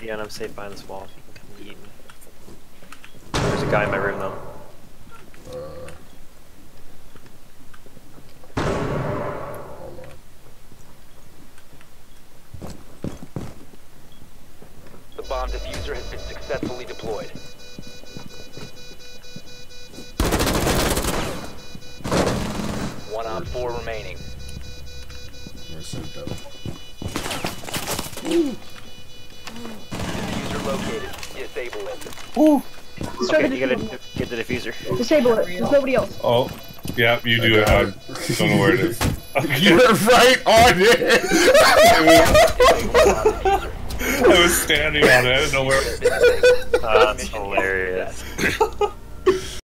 be on. I'm safe behind this wall. You can come yeet me. There's a guy in my room though. Hold on. The bomb diffuser has been successfully deployed. One on 4 remaining. Diffuser located. Disable it. Ooh. Okay, you gotta get the diffuser. Disable it. There's nobody else. Oh, yeah, you do it. I don't know where it is. You're right on it! I was standing on it. I didn't know where. That's hilarious.